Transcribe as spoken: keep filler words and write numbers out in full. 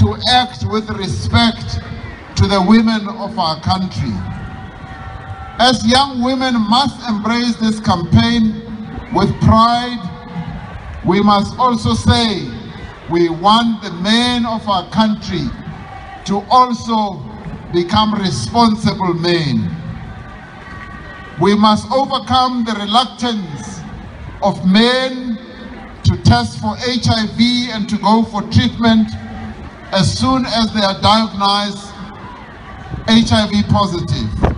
to act with respect to the women of our country. As young women must embrace this campaign with pride, we must also say we want the men of our country to also become responsible men. We must overcome the reluctance of men to test for H I V and to go for treatment as soon as they are diagnosed H I V positive.